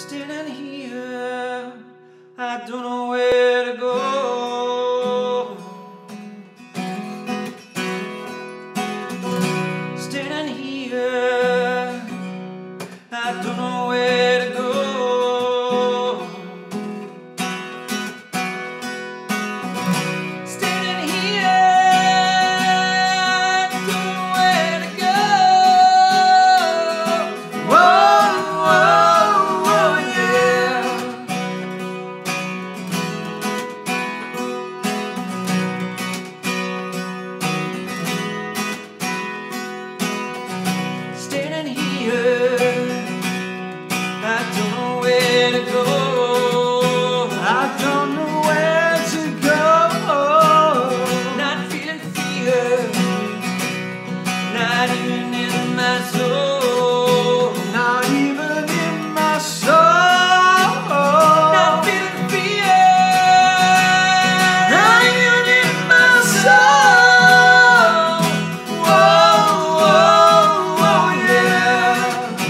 Standing here, I don't know where to go. Standing here, I don't know where to go. Standing here, I don't know where to go. Whoa, whoa, whoa, yeah. Standing here, I don't know where to go. I don't know where to go. Not feeling fear, not even in my soul. Not even in my soul. Not feeling fear, not even in my soul. Whoa, whoa, whoa, yeah.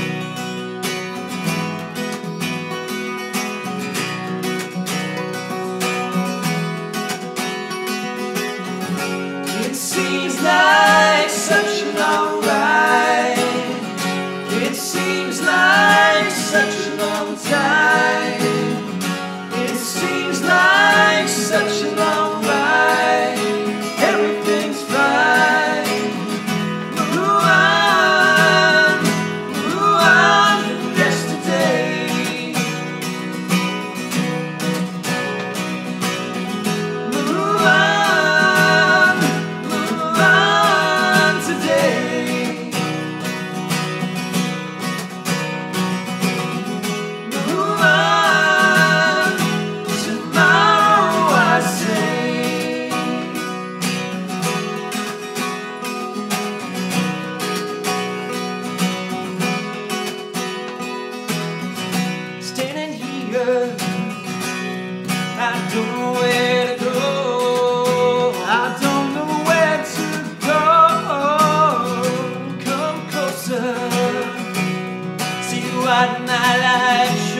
It seems like such a long ride. It seems like such a long time. It seems like such a long ride. Everything's fine. Move on yesterday. Move on today. Move on tomorrow, I say. Standing here, I don't know where to go. I don't know where to go. Come closer, see what my life